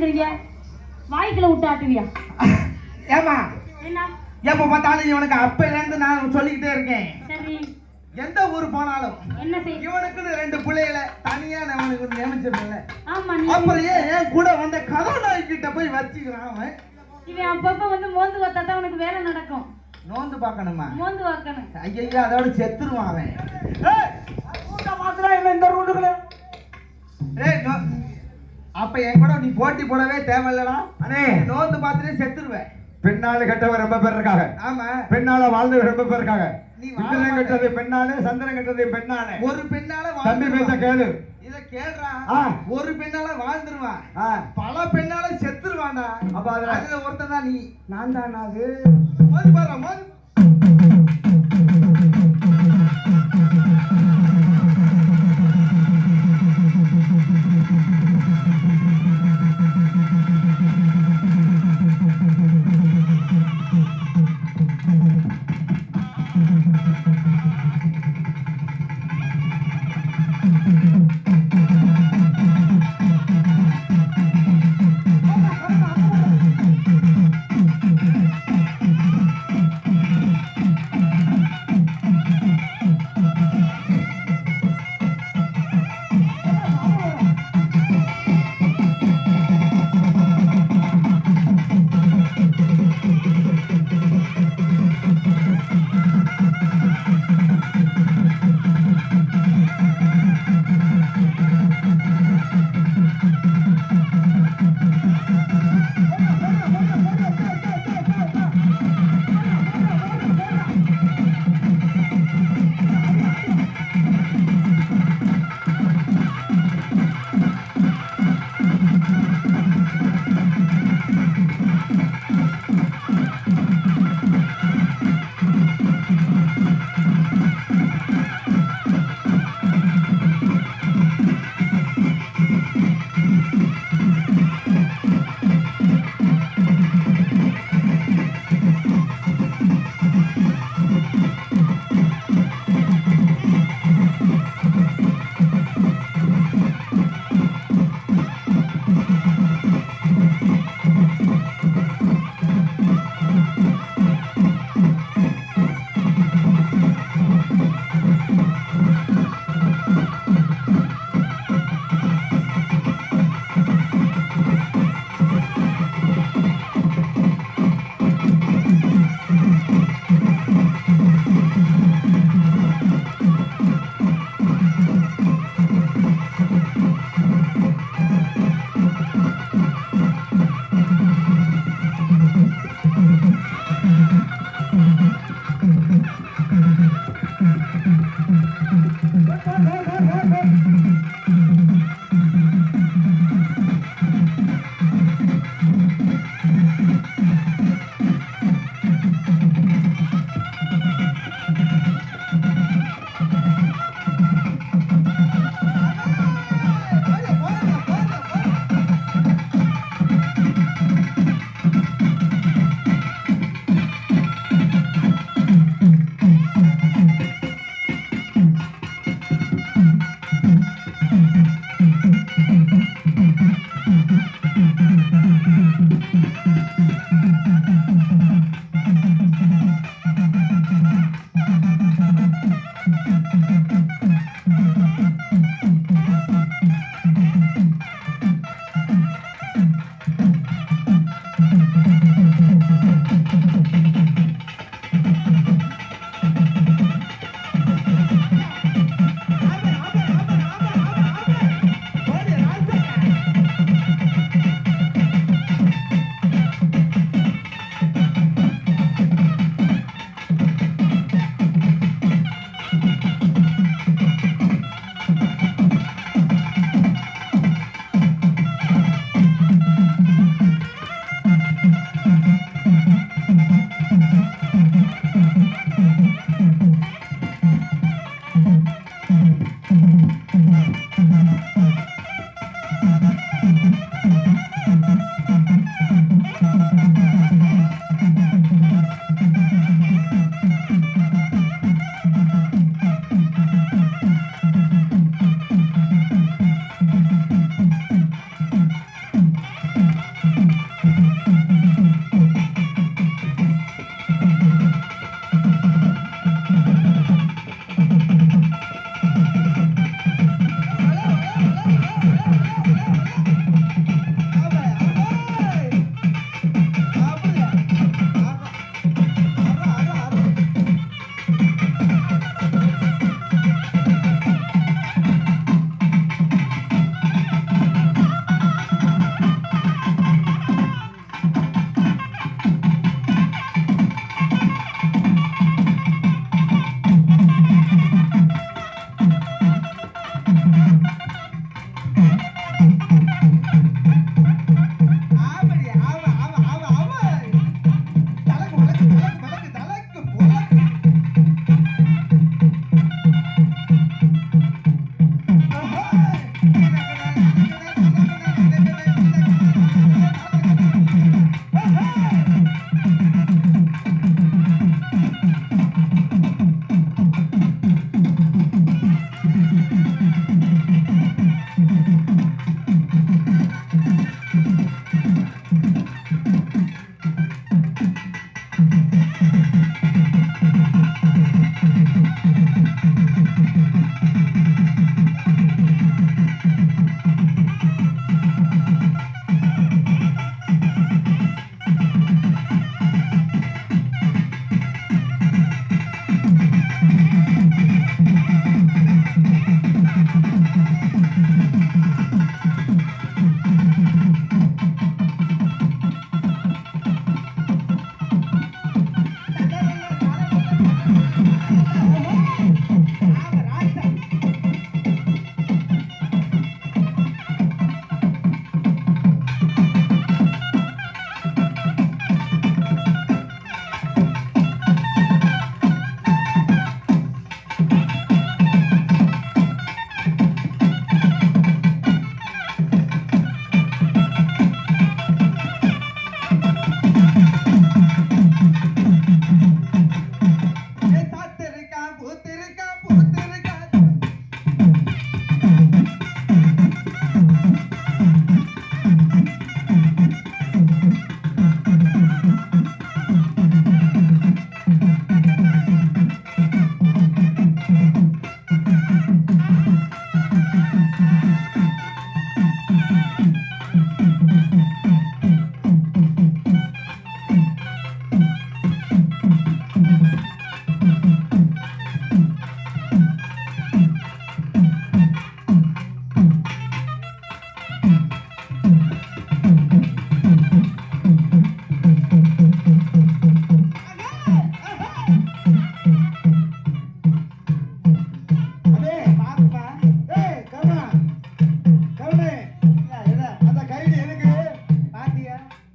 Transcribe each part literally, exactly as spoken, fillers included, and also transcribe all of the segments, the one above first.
தெரிய வாய்க்குள்ள விட்டு ஆட்டுவியா? ஏமா என்ன எப்ப பார்த்தாலும் இவனுக்கு அப்பையில இருந்து நான் சொல்லிக்கிட்டே இருக்கேன். சரி எந்த ஊர் போனாலும் என்ன செய்ய இவனுக்குன்னு ரெண்டு பிள்ளைகளை தனியா அவனுக்கு நியமிச்சிருக்கல. ஆமா நீ அப்புறம் ஏன் என் கூட வந்த கதாநாயகி கிட்ட போய் வச்சுக்கிறான் அவன். இவன் அப்பப்ப வந்து மோந்து பார்த்தா தான் உனக்கு வேலை நடக்கும். நோந்து பார்க்கணுமா? மோந்து பார்க்கணும். ஐயா அதோட செத்துருவான் அவன். இந்த ரூட்டுக்குள்ள அப்ப என் கூட நீ போட்டி போடவே தேவையில்லடா. அண்ணே நோந்து பார்த்துட்டு செத்துருவேன். பெண்ணால கெட்டவன் ரொம்ப பேர் இருக்காங்க. ஆமா பெண்ணால வாழ்ந்தவர் ரொம்ப பேர் இருக்காங்க. நீ சந்திரன் கெட்டது பெண்ணாலே, சந்திரன் கெட்டது பெண்ணாலே. ஒரு பெண்ணால தம்பி பேச கேளு. இத கேள்றா. ஆ. ஒரு பெண்ணால வாழ்ந்துருவான். ஆ. பல பெண்ணால செத்துருவான்டா. அப்ப அதுல அதுல ஒருத்தன் தான் நீ. நான் தான் அது. மோதி பாரு மோதி.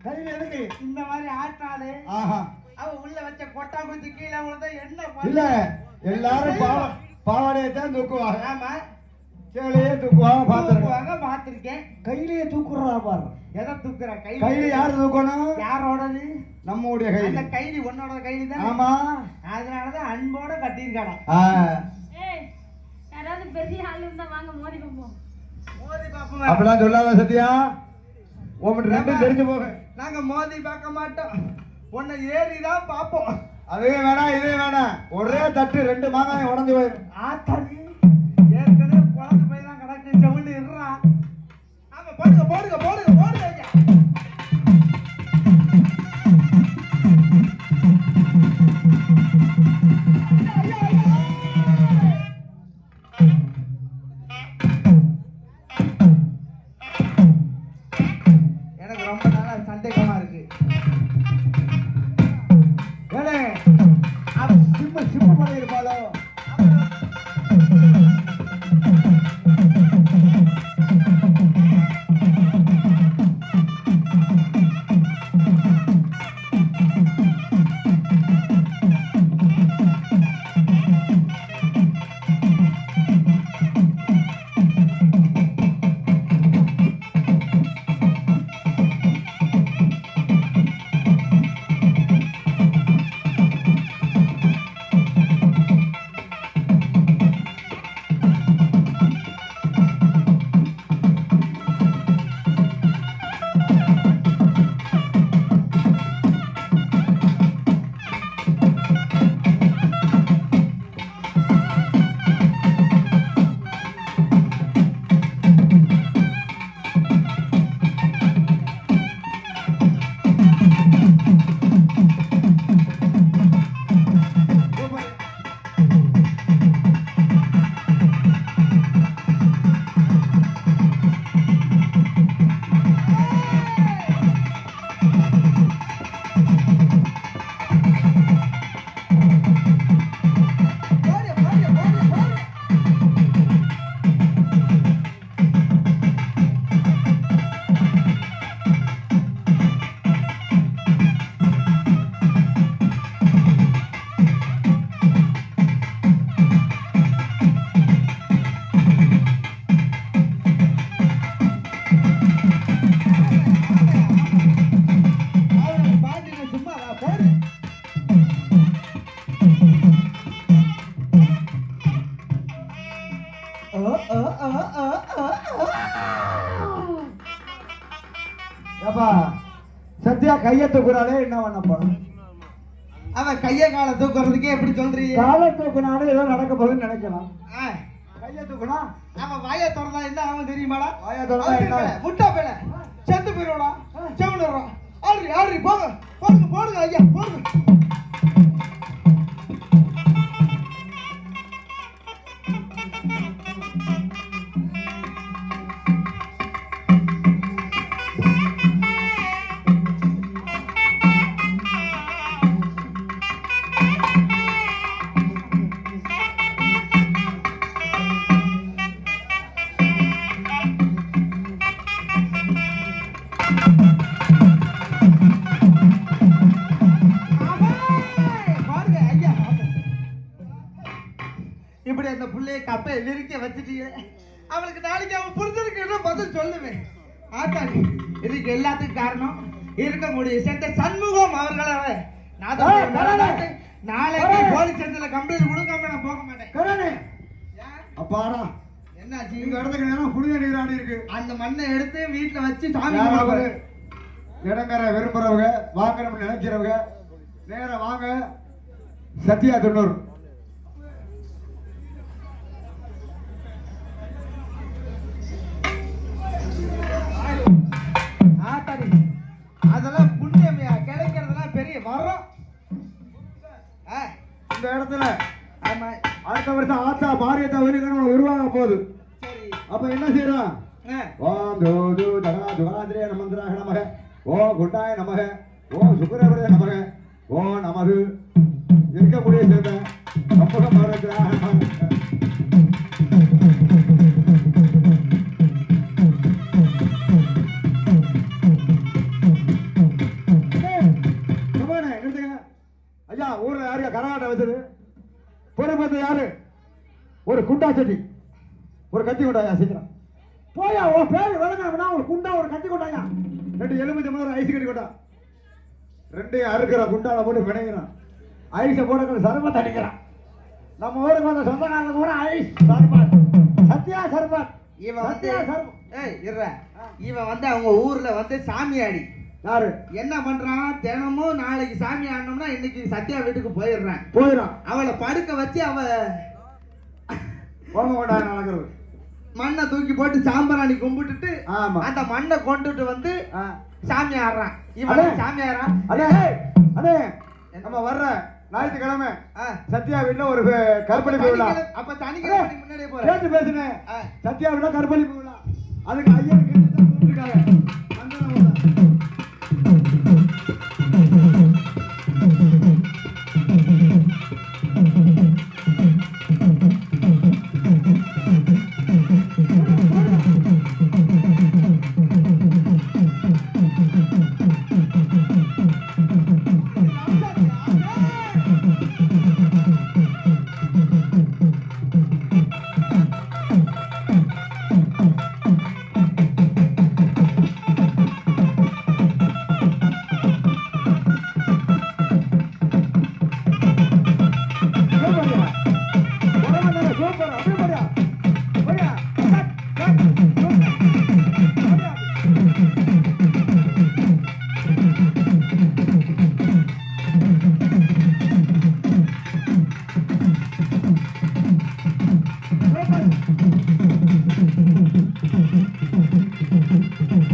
கையில எதுக்கு? இந்த மாதிரி ஆட்டாது ஆஹா. அவ உள்ள வச்ச கொட்டா குத்தி கீழே விழுந்தா என்ன இல்ல பண்ண? எல்லாரும் பாவ பாவாடையை தான் தூக்குவாங்க. ஆமா சேலையே தூக்குவாங்க பாத்துருவாங்க. தூக்குவாங்க, பார்த்திருக்கேன். கையிலேயே தூக்குறா பாரு. எதை தூக்குற? கை கையில யாரு தூக்கணும்? யாரோடது? நம்முடைய அந்த கையில. கைலி உன்னோட கைலி தான். ஆமா. அதனாலதான் அன்போட கட்டியிருக்காடா. ஆ. ஏய் யாராவது பெரிய ஆள் இருந்தா வாங்க மோதி பார்ப்போம். மோதி பாப்போம். அப்படிலாம் சொல்லாத சத்யா. உன் ரெண்டும் தெரிஞ்சு போக. நாங்க மோதி பார்க்க மாட்டோம், உன்னை ஏறிதான் பாப்போம். அதே வேணாம் இதே வேணாம். ஒரே தட்டு ரெண்டு மாங்காய் உடஞ்சு போயிடும். ஆத்தாடி ஏற்கனவே குழந்தை போய் தான் கிடக்கு, செவிண்டு இருறா. ஆமா போடுங்க போடுங்க போடுங்க போடுங்க ஐயா. எனக்கு ரொம்ப நாளா சந்தேகமா இருக்கு. ஏலே அவ சிம்ம சிம்ம பண்ணி இருப்பாளோ? ஏப்பா சத்யா கையை தூக்குறாளே என்ன பண்ணப்பா? அவன் கைய காலை தூக்குறதுக்கே எப்படி சொல்றீங்க? காலை தூக்குனாலே ஏதோ நடக்க போகுதுன்னு நினைக்கலாம். ஆ, கையை தூக்குனா அவன் வாயை திறந்தா என்ன ஆகும் தெரியுமாடா? வாயை திறந்தா என்ன? முட்டா பேல செத்து போயிடுவாடா, செவிடுறோம். ஆல்ரி ஆல்ரி போங்க போடுங்க போடுங்க ஐயா போடுங்க. இப்படி அந்த புள்ளைய கப்பை நெருக்க வச்சுட்டீங்க. அவளுக்கு நாளைக்கு அவன் புரிஞ்சிருக்க பதில் சொல்லுவேன். ஆத்தாடி இதுக்கு எல்லாத்துக்கும் காரணம் இருக்கக்கூடிய சேர்ந்த சண்முகம் அவர்களால. நாளைக்கு போலீஸ் ஸ்டேஷன்ல கம்ப்ளைண்ட் கொடுக்காம நான் போக மாட்டேன். அப்பாடா என்னாச்சு? இந்த இடத்துக்கு நேரம் புனித நீராடி இருக்கு. அந்த மண்ணை எடுத்து வீட்டுல வச்சு சாமி யாராவது இடங்கர விரும்புறவங்க வாங்கணும்னு நினைக்கிறவங்க நேரம் வாங்க. சத்யா தொண்ணூறு ஆத்தாடி அதெல்லாம் புண்ணியமையா கிடைக்கிறதெல்லாம் பெரிய வரம். இந்த இடத்துல ஆமா அடுத்த வருஷம் ஆத்தா மாரியத்தா வருகிறோம் உருவாக போகுது. சரி. அப்ப என்ன செய்யறோம்? ஓம் தோது தடா துகாதிரே நமந்திராக நமக, ஓ குண்டாய நமக, ஓ சுக்கரவரே நமக, ஓ நமது இருக்கக்கூடிய சேர்ந்த சம்பகம் பரத்ராக கரகாட்ட வச்சது பொறுப்பு பார்த்து யாரு ஒரு குண்டா செடி ஒரு கத்தி கொண்டாயா சீக்கிரம் போயா ஓ பேரு விளங்கணும்னா ஒரு குண்டா ஒரு கத்தி கொண்டாயா ரெண்டு எலுமிச்சை முதல்ல ஐஸ் கட்டி கொண்டா ரெண்டையும் அறுக்கிற குண்டால போட்டு பிணைக்கிறான் ஐஸை போட சர்பத் அடிக்கிறான் நம்ம ஊருக்கு வந்த சொந்தக்காரங்க கூட ஐஸ் சர்பத் சத்யா சர்பத் இவன் வந்து சத்யா சர்பத் ஏய் இருற இவன் வந்து அவங்க ஊர்ல வந்து சாமியாடி யாரு என்ன பண்றான் தினமும் நாளைக்கு சாமி ஆடணும்னா இன்னைக்கு சத்யா வீட்டுக்கு போயிடுறான் போயிடும் அவளை படுக்க வச்சு அவ கோம கொண்டாட நடக்கிறது மண்ணை தூக்கி போட்டு சாம்பராணி கும்பிட்டுட்டு ஆமா அந்த மண்ணை கொண்டுட்டு வந்து ஆ. சாமி ஆடுறான் அடே. இவன் சாமி ஆடுறான் அடே அடே நம்ம வர்ற ஞாயிற்றுக்கிழமை ஆ. சத்யா வீட்டுல ஒரு கற்பழிப்பு விழா சனிக்கிழமை- அப்ப சனிக்கிழமை நீ முன்னாடியே போற கேட்டு பேசுனேன் ஆ. சத்யா வீட்டுல கற்பழிப்பு விழா அதுக்கு ஐயருக்கு கூப்பிட்டுருக்காங்க மங்களம் விழா.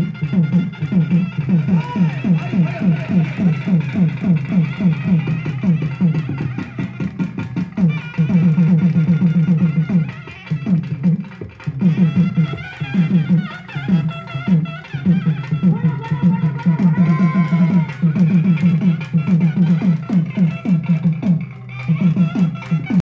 Hey!